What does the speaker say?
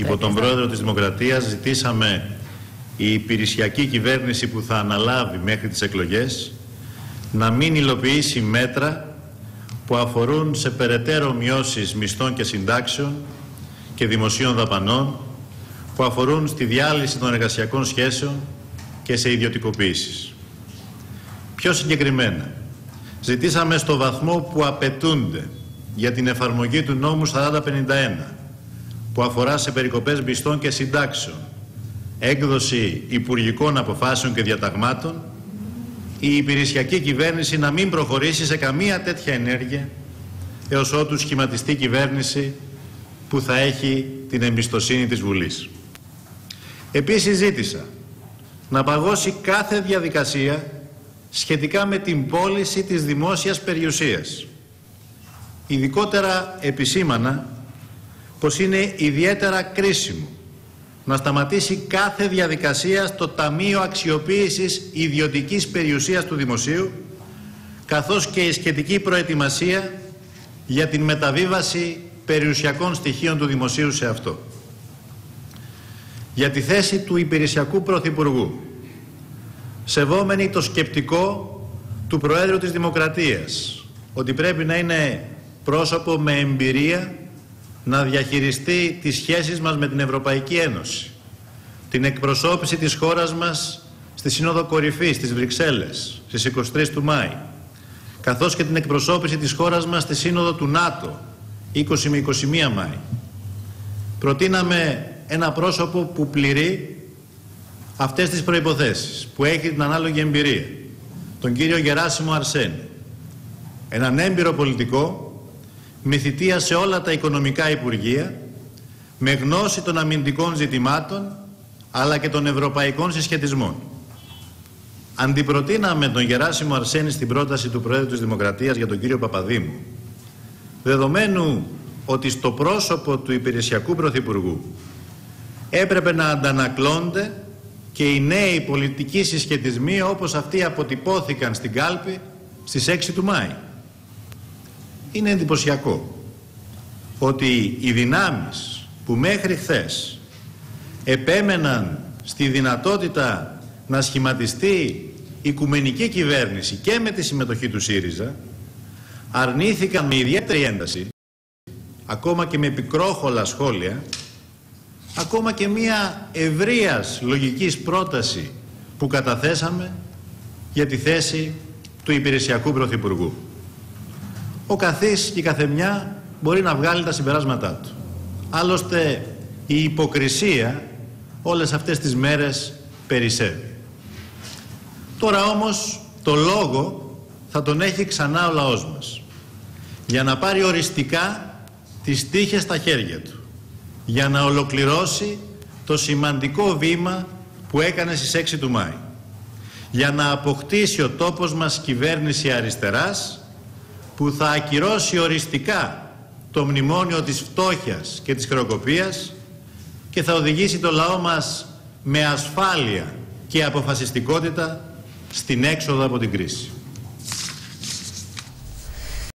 Υπό τον Πρόεδρο της Δημοκρατίας ζητήσαμε η υπηρεσιακή κυβέρνηση που θα αναλάβει μέχρι τις εκλογές να μην υλοποιήσει μέτρα που αφορούν σε περαιτέρω μειώσεις μισθών και συντάξεων και δημοσίων δαπανών, που αφορούν στη διάλυση των εργασιακών σχέσεων και σε ιδιωτικοποίησεις. Πιο συγκεκριμένα, ζητήσαμε στο βαθμό που απαιτούνται για την εφαρμογή του νόμου 4051, που αφορά σε περικοπές μισθών και συντάξεων, έκδοση υπουργικών αποφάσεων και διαταγμάτων, η υπηρεσιακή κυβέρνηση να μην προχωρήσει σε καμία τέτοια ενέργεια έως ότου σχηματιστεί κυβέρνηση που θα έχει την εμπιστοσύνη της Βουλής. Επίσης ζήτησα να παγώσει κάθε διαδικασία σχετικά με την πώληση της δημόσιας περιουσίας. Ειδικότερα επισήμανα πως είναι ιδιαίτερα κρίσιμο να σταματήσει κάθε διαδικασία στο Ταμείο Αξιοποίησης Ιδιωτικής Περιουσίας του Δημοσίου, καθώς και η σχετική προετοιμασία για την μεταβίβαση περιουσιακών στοιχείων του Δημοσίου σε αυτό. Για τη θέση του υπηρεσιακού Πρωθυπουργού, σεβόμενοι το σκεπτικό του Προέδρου της Δημοκρατίας, ότι πρέπει να είναι πρόσωπο με εμπειρία να διαχειριστεί τις σχέσεις μας με την Ευρωπαϊκή Ένωση, την εκπροσώπηση της χώρας μας στη Σύνοδο Κορυφής στις Βρυξέλλες στις 23 του Μάη, καθώς και την εκπροσώπηση της χώρας μας στη Σύνοδο του ΝΑΤΟ 20 με 21 Μάη. Προτείναμε ένα πρόσωπο που πληρεί αυτές τις προϋποθέσεις, που έχει την ανάλογη εμπειρία, τον κύριο Γεράσιμο Αρσένη, έναν έμπειρο πολιτικό με θητεία σε όλα τα οικονομικά υπουργεία, με γνώση των αμυντικών ζητημάτων αλλά και των ευρωπαϊκών συσχετισμών. Αντιπροτείναμε τον Γεράσιμο Αρσένη στην πρόταση του Προέδρου της Δημοκρατίας για τον κύριο Παπαδήμου, δεδομένου ότι στο πρόσωπο του υπηρεσιακού Πρωθυπουργού έπρεπε να αντανακλώνται και οι νέοι πολιτικοί συσχετισμοί όπως αυτοί αποτυπώθηκαν στην κάλπη στις 6 του Μάη. Είναι εντυπωσιακό ότι οι δυνάμεις που μέχρι χθες επέμεναν στη δυνατότητα να σχηματιστεί οικουμενική κυβέρνηση και με τη συμμετοχή του ΣΥΡΙΖΑ αρνήθηκαν με ιδιαίτερη ένταση, ακόμα και με πικρόχολα σχόλια, ακόμα και μια ευρείας λογικής πρόταση που καταθέσαμε για τη θέση του υπηρεσιακού Πρωθυπουργού. Ο καθής και η καθεμιά μπορεί να βγάλει τα συμπεράσματά του. Άλλωστε η υποκρισία όλες αυτές τις μέρες περισσεύει. Τώρα όμως το λόγο θα τον έχει ξανά ο λαός μας, για να πάρει οριστικά τις τύχες στα χέρια του, για να ολοκληρώσει το σημαντικό βήμα που έκανε στις 6 του Μάη, για να αποκτήσει ο τόπος μας κυβέρνηση αριστεράς που θα ακυρώσει οριστικά το μνημόνιο της φτώχειας και της χρεοκοπίας και θα οδηγήσει το λαό μας με ασφάλεια και αποφασιστικότητα στην έξοδο από την κρίση.